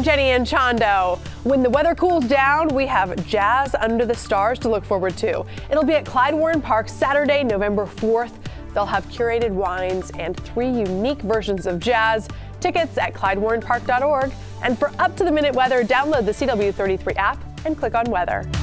I'm Jenny Anchondo. When the weather cools down, we have Jazz Under the Stars to look forward to. It'll be at Clyde Warren Park Saturday, November 4th. They'll have curated wines and 3 unique versions of jazz. Tickets at ClydeWarrenPark.org. And for up-to-the-minute weather, download the CW33 app and click on weather.